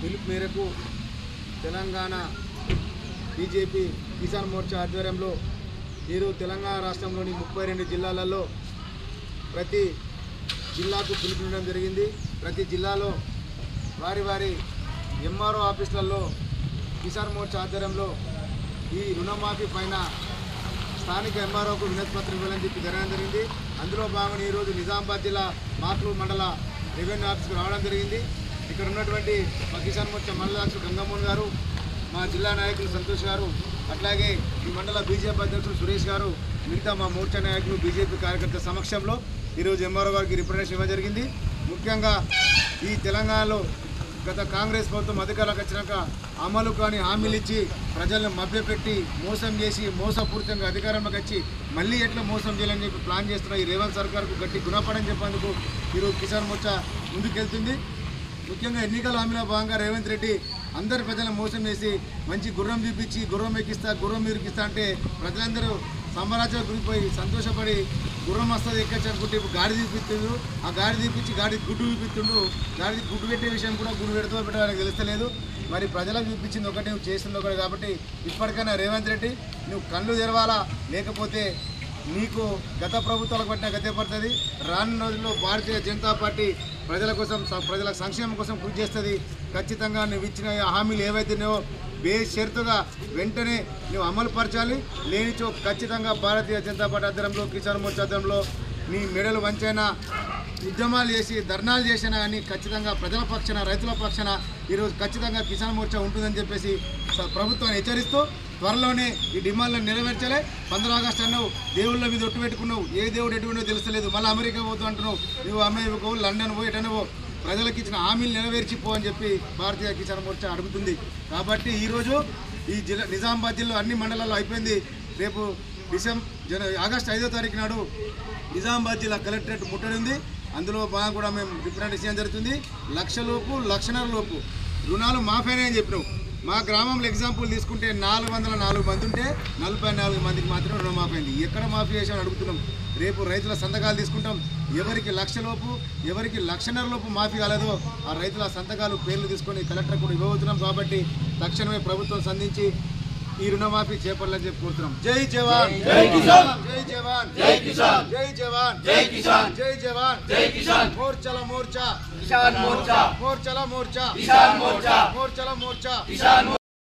పిలుపు మేరకు తెలంగాణ బీజేపీ కిసాన్ మోర్చా ఆధ్వర్యంలో ఈరోజు తెలంగాణ రాష్ట్రంలోని 32 జిల్లాలలో ప్రతి జిల్లాకు పిలుపునివ్వడం జరిగింది. ప్రతి జిల్లాలో వారి ఎంఆర్ఓ ఆఫీసులలో కిసాన్ మోర్చా ఆధ్వర్యంలో ఈ రుణమాఫీ పైన స్థానిక ఎంఆర్ఓకు వినతి పత్రం ఇవ్వాలని చెప్పి జరగడం జరిగింది. అందులో భాగంగా ఈరోజు నిజామాబాద్ జిల్లా మాక్లూరు మండల రెవెన్యూ ఆఫీస్కి రావడం జరిగింది. ఇక్కడ ఉన్నటువంటి మా కిసాన్ మోర్చా మండలాధ్యక్షుడు గంగమ్మోహన్ గారు, మా జిల్లా నాయకులు సంతోష్ గారు, అట్లాగే ఈ మండల బీజేపీ అధ్యక్షుడు సురేష్ గారు, మిగతా మా మోర్చా నాయకులు బీజేపీ కార్యకర్తల సమక్షంలో ఈరోజు ఎంఆర్ఓ గారికి రిప్రజెంటేషన్ ఇవ్వడం జరిగింది. ముఖ్యంగా ఈ తెలంగాణలో గత కాంగ్రెస్ ప్రభుత్వం అధికారులకు వచ్చినాక అమలు కాని హామీలు ఇచ్చి ప్రజలను మభ్యపెట్టి మోసం చేసి మోసపూరితంగా అధికారంలోకి వచ్చి మళ్ళీ ఎట్లా మోసం చేయాలని చెప్పి ప్లాన్ చేస్తున్న ఈ రేవంత్ సర్కార్కు గట్టి గుణపడని చెప్పేందుకు ఈరోజు కిసాన్ మోర్చా ముందుకెళ్తుంది. ముఖ్యంగా ఎన్నికల హామీలో భాగంగా రేవంత్ రెడ్డి అందరి ప్రజలను మోసం చేసి మంచి గుర్రం చూపించి గుర్రం ఎక్కిస్తా గుర్రం మీరికిస్తా అంటే ప్రజలందరూ సంబరాచాలు గురిపోయి సంతోషపడి గుర్రం వస్తుంది ఎక్కచ్చు అనుకుంటే ఇప్పుడు గాడి చూపిస్తుండ్రు. ఆ గాడి తీపించి గాడి గుడ్డు చూపిస్తుండు. గాడి గుడ్డు పెట్టే విషయం కూడా గుడ్డు పెడుతూ పెట్టడానికి తెలుస్తలేదు. మరి ప్రజలకు చూపించింది ఒకటి, నువ్వు చేసింది ఒకటి. కాబట్టి ఇప్పటికైనా రేవంత్ రెడ్డి నువ్వు కళ్ళు తెరవాలా, లేకపోతే నీకు గత ప్రభుత్వాలకు పట్టిన గతే పడుతుంది. రానున్న రోజుల్లో భారతీయ జనతా పార్టీ ప్రజల కోసం ప్రజల సంక్షేమం కోసం కృషి చేస్తుంది. ఖచ్చితంగా నువ్వు ఇచ్చిన హామీలు ఏవైతున్నాయో బేషరతుగా వెంటనే నువ్వు అమలు పరచాలి. లేనిచో ఖచ్చితంగా భారతీయ జనతా పార్టీ ఆధ్వర్యంలో కిసాన్ మోర్చా ఆధ్వర్యంలో నీ మెడలు వంచైనా ఉద్యమాలు చేసి ధర్నాలు చేసినా కానీ ఖచ్చితంగా ప్రజల పక్షాన రైతుల పక్షాన ఈరోజు ఖచ్చితంగా కిసాన్ మోర్చా ఉంటుందని చెప్పేసి ప్రభుత్వాన్ని హెచ్చరిస్తూ త్వరలోనే ఈ డిమాండ్లను నెరవేర్చాలి. 15 ఆగస్టు అన్నావు, దేవుళ్ళ మీద ఒట్టు పెట్టుకున్నావు, ఏ దేవుడు ఎటువంటిదో తెలుస్తలేదు. మళ్ళీ అమెరికా పోతూ అంటున్నావు, నువ్వు అమెరికా లండన్ పోయి ఎటనవో ప్రజలకు ఇచ్చిన హామీలు నెరవేర్చిపో అని చెప్పి భారతీయ కిసాన్ మోర్చా అడుగుతుంది. కాబట్టి ఈరోజు ఈ నిజామాబాద్ జిల్లా అన్ని మండలాల్లో అయిపోయింది. రేపు ఆగస్టు 5వ తారీఖు నాడు నిజామాబాద్ జిల్లా కలెక్టరేట్ ముట్టడింది. అందులో బాగా కూడా మేము రిప్రజెంటేషన్ చేయడం జరుగుతుంది. 1,00,000 లోపు 1,50,000 లోపు రుణాలు మాఫైనా అని చెప్పినావు. మా గ్రామంలో ఎగ్జాంపుల్ తీసుకుంటే 404 మంది ఉంటే 44 మందికి మాత్రమే రుణమాఫీ అయింది. ఎక్కడ మాఫీ చేసామని అడుగుతున్నాం. రేపు రైతుల సంతకాలు తీసుకుంటాం. ఎవరికి 1,00,000 లోపు ఎవరికి 1,50,000 లోపు మాఫీ కాలేదో ఆ రైతుల సంతకాలు పేర్లు తీసుకొని కలెక్టర్ కూడా ఇవ్వబోతున్నాం. కాబట్టి తక్షణమే ప్రభుత్వం సంధించి ఈ రుణమాఫీ చేపట్టాలని చెప్పి కోరుతున్నాం. జై జవాన్ జై కిసాన్, జై జవాన్ జై కిసాన్, జై జవాన్ జై కిసాన్, జై జవాన్ జై కిసాన్. మోర్చల మోర్చా కిసాన్ మోర్చా, మోర్చల మోర్చా కిసాన్ మోర్చా, మోర్చల మోర్చా కిసాన్.